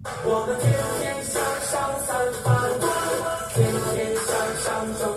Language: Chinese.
我们天天向上散发光，天天向上走。